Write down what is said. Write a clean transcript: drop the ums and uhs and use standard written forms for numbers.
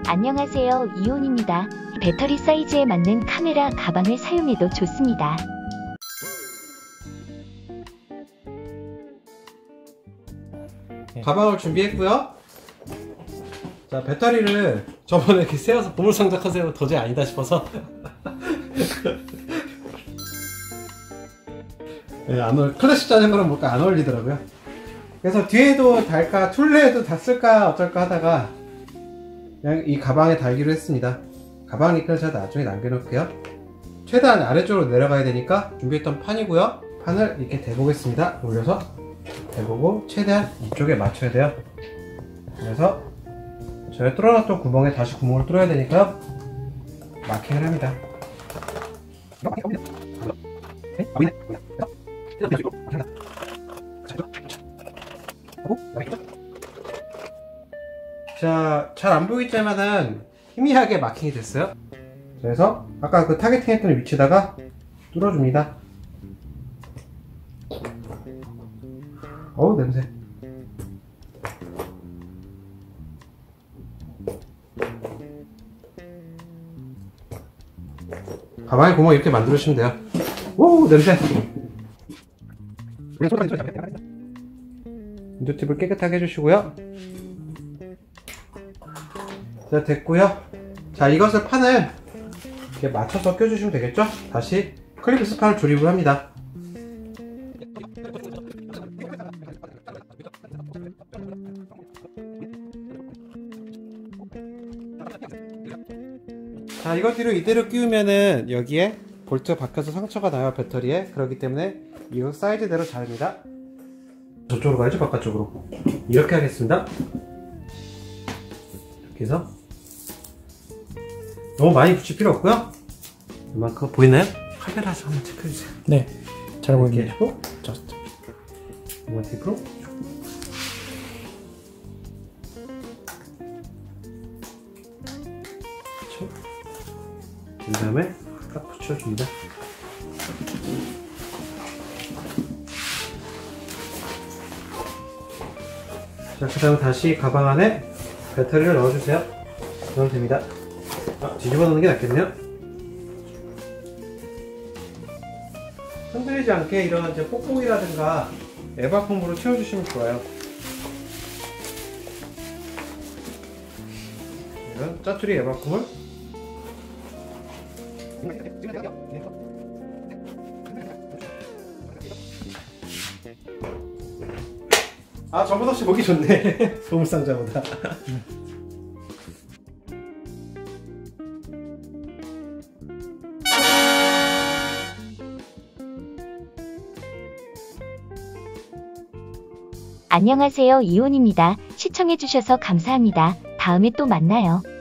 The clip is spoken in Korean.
안녕하세요, 이온입니다. 배터리 사이즈에 맞는 카메라 가방을 사용해도 좋습니다. 가방을 준비했고요. 자, 배터리를 저번에 이렇게 세워서 보물상자컨 도저히 아니다 싶어서 네, 클래식 자전거는 뭔가 안 어울리더라고요. 그래서 뒤에도 달까 툴레에도 다 쓸까 어쩔까 하다가 그냥 이 가방에 달기로 했습니다. 가방 링크는 제가 나중에 남겨놓을게요. 최대한 아래쪽으로 내려가야 되니까 준비했던 판이고요. 판을 이렇게 대보겠습니다. 올려서 대보고 최대한 이쪽에 맞춰야 돼요. 그래서 저희 뚫어놨던 구멍에 다시 구멍을 뚫어야 되니까요. 마킹을 합니다. 자, 잘 안 보이지만은 희미하게 마킹이 됐어요. 그래서 아까 그 타겟팅 했던 위치에다가 뚫어줍니다. 어우, 냄새. 가방에 구멍 이렇게 만들어주시면 돼요. 오, 냄새. 인도팁을 깨끗하게 해주시고요. 자, 됐고요. 자, 이것을 판을 이렇게 맞춰서 껴주시면 되겠죠? 다시 클립스 판을 조립을 합니다. 자, 이거 뒤로 이대로 끼우면은 여기에 볼트가 박혀서 상처가 나요, 배터리에. 그렇기 때문에 이거 사이즈대로 자릅니다. 저쪽으로 가야죠, 바깥쪽으로. 이렇게 하겠습니다. 이렇게 해서 너무 많이 붙일 필요 없고요. 이만큼 보이나요? 카메라에서 한번 체크해주세요. 네, 잘 보이게 해주고 이번 테이프로 그 다음에 딱 붙여줍니다. 자, 그 다음에 다시 가방 안에 배터리를 넣어주세요. 넣으면 됩니다. 뒤집어 놓는 게 낫겠네요. 흔들리지 않게 이런 이제 뽁뽁이라든가 에바폼으로 채워주시면 좋아요. 이런 짜투리 에바폼을 아, 저보다 혹시 보기 좋네. 보물상자보다. 안녕하세요, 이온입니다. 시청해주셔서 감사합니다. 다음에 또 만나요.